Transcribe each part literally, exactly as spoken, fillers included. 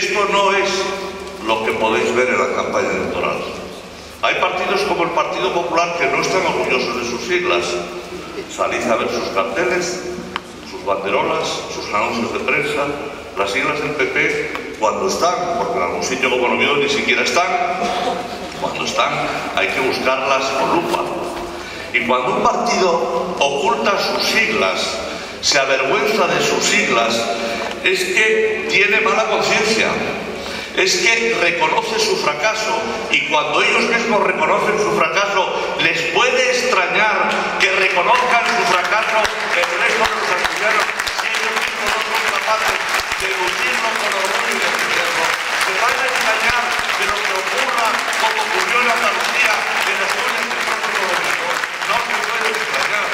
esto no es lo que podéis ver en la campaña electoral. Hay partidos como el Partido Popular que no están orgullosos de sus siglas. Salid a ver sus carteles, sus banderolas, sus anuncios de prensa. Las siglas del P P, cuando están, porque en algún sitio como Oviedo ni siquiera están, cuando están hay que buscarlas con lupa. Y cuando un partido oculta sus siglas, se avergüenza de sus siglas, es que tiene mala conciencia, es que reconoce su fracaso, y cuando ellos mismos reconocen su fracaso, les puede extrañar que reconozcan su fracaso el resto de los asturianos, si ellos mismos no son capaces de lucirlo con orgullo y defenderlo. Se van a extrañar de lo que ocurra como ocurrió en Andalucía en las zonas del próximo domingo. No se puede extrañar.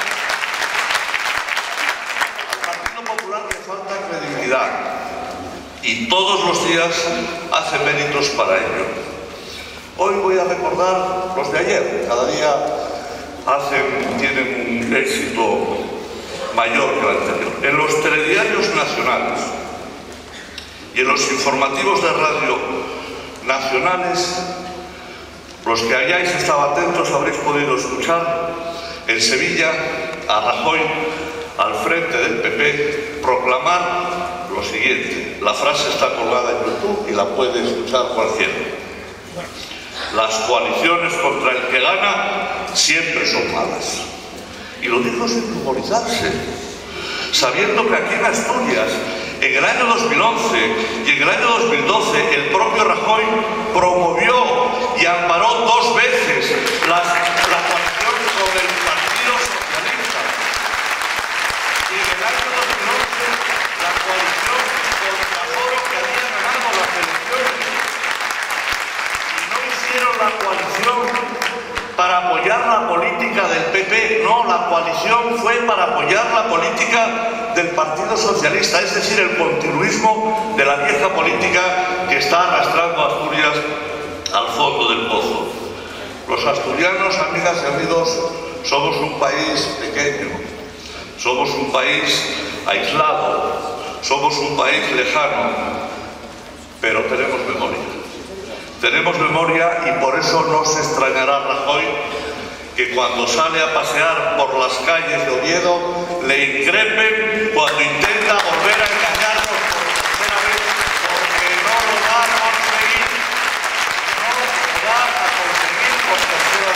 Al Partido Popular le falta credibilidad y todos los días hace méritos para ello. Hoy voy a recordar los de ayer. Cada día hacen, tienen un éxito mayor que el anterior. En los telediarios nacionales y en los informativos de radio nacionales, los que hayáis estado atentos habréis podido escuchar en Sevilla a Rajoy, al frente del P P, proclamar lo siguiente. La frase está colgada en YouTube y la puede escuchar cualquiera. Las coaliciones contra el que gana siempre son malas. Y lo dijo sin ruborizarse, sabiendo que aquí en Asturias, en el año dos mil once y en el año dos mil doce, el propio Rajoy promovió y amparó dos veces las, la coalición con el Partido Socialista. Y en el año dos mil once, la coalición contra Foro, que había ganado las elecciones. Y no hicieron la coalición para apoyar la política del P P, no, la coalición fue para apoyar la política del Partido Socialista, es decir, el continuismo de la vieja política que está arrastrando a Asturias al fondo del pozo. Los asturianos, amigas y amigos, somos un país pequeño, somos un país aislado, somos un país lejano, pero tenemos memoria. Tenemos memoria y por eso no se extrañará Rajoy que cuando sale a pasear por las calles de Oviedo le increpen cuando intenta volver a engañarnos por tercera vez, porque no lo va a conseguir, no lo va a conseguir por tercera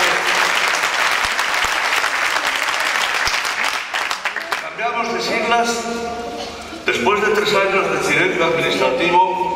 vez. Cambiamos de siglas después de tres años de silencio administrativo.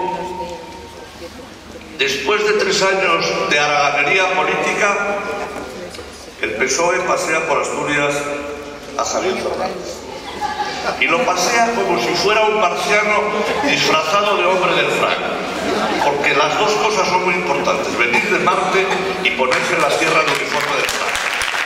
Después de tres años de haraganería política, el P S O E pasea por Asturias a Javier Fernández. Y lo pasea como si fuera un marciano disfrazado de hombre del frac. Porque las dos cosas son muy importantes: venir de Marte y ponerse en la tierra el uniforme del frac.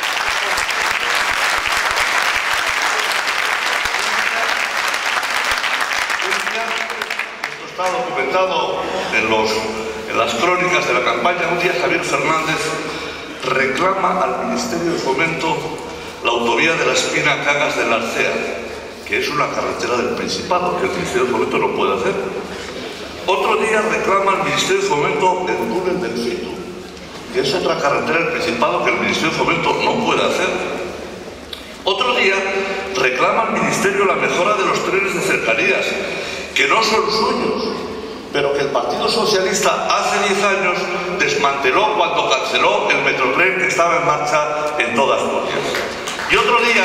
Esto está documentado en los... En las crónicas de la campaña. Un día Javier Fernández reclama al Ministerio de Fomento la autovía de la Espina Cagas de la Arcea, que es una carretera del Principado, que el Ministerio de Fomento no puede hacer. Otro día reclama al Ministerio de Fomento el túnel del Fito, que es otra carretera del Principado que el Ministerio de Fomento no puede hacer. Otro día reclama al Ministerio la mejora de los trenes de cercanías, que no son suyos, pero que el Partido Socialista hace diez años desmanteló cuando canceló el Metrotren que estaba en marcha en toda Asturias. Y otro día,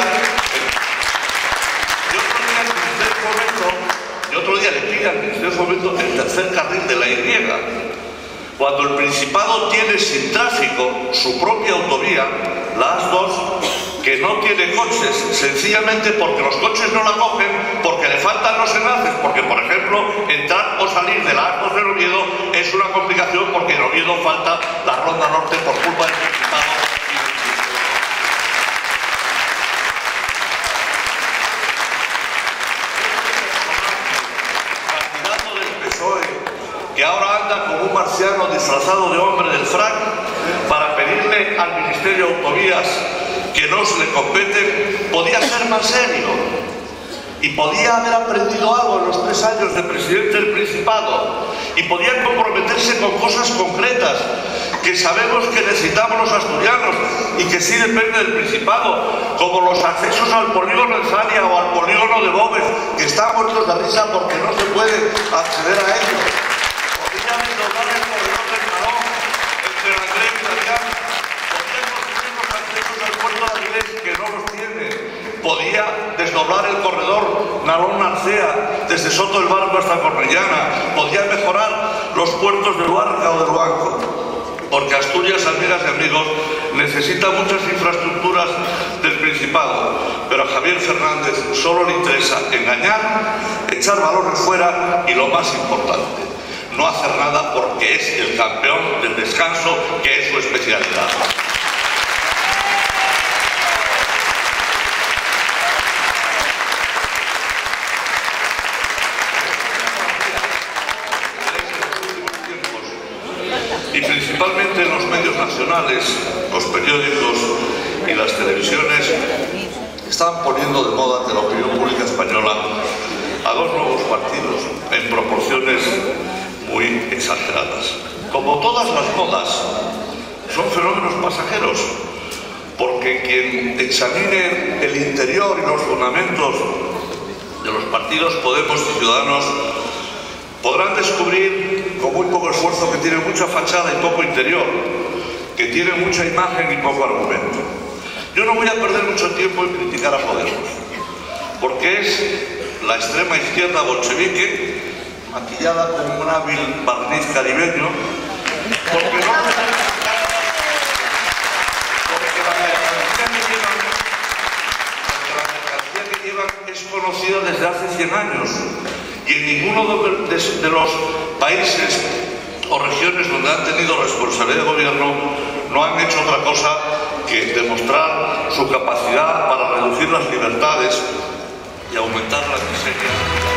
y otro día, el Ministerio de Fomento, y otro día le pide al Ministerio de Fomento el tercer carril de la Y, cuando el Principado tiene sin tráfico su propia autovía, la A S dos, que no tiene coches, sencillamente porque los coches no la cogen, porque le faltan los enlaces, porque, por ejemplo, entrar o salir de la A S dos del Oviedo es una complicación, porque en Oviedo falta la Ronda Norte por culpa del Principado. Candidato del P S O E, que ahora anda como un marciano disfrazado de hombre del frac para pedirle al Ministerio de Autovías que no se le compete, podía ser más serio y podía haber aprendido algo en los tres años de presidente del Principado y podían comprometerse con cosas concretas que sabemos que necesitamos los asturianos y que sí depende del Principado, como los accesos al polígono de Zania o al polígono de Boves, que están muertos de risa porque no se puede acceder a ellos. Podían desdoblar el corredor del Narón entre la Grey y la Llana. Podían construir los accesos al puerto de Avilés, que no los tiene. Podía desdoblar el corredor Narón-Narcea desde Soto del Barco hasta Cornellana. Podía mejorar los puertos de Luarca o de Luanco. Porque Asturias, amigas y amigos, necesita muchas infraestructuras del Principado, pero a Javier Fernández solo le interesa engañar, echar balones fuera y, lo más importante, no hacer nada porque es el campeón del descanso, que es su especialidad. Y principalmente en los medios nacionales, los periódicos y las televisiones están poniendo de moda ante la opinión pública española a dos nuevos partidos en proporciones muy exageradas. Como todas las modas, son fenómenos pasajeros, porque quien examine el interior y los fundamentos de los partidos Podemos y Ciudadanos podrán descubrir con muy poco esfuerzo que tiene mucha fachada y poco interior, que tiene mucha imagen y poco argumento. Yo no voy a perder mucho tiempo en criticar a Podemos, porque es la extrema izquierda bolchevique, maquillada con un hábil barniz caribeño, porque no... porque la mercancía que llevan, porque la mercancía que llevan es conocida desde hace cien años. Y en ninguno de, de, de los países o regiones donde han tenido responsabilidad de gobierno no han hecho otra cosa que demostrar su capacidad para reducir las libertades y aumentar la miseria.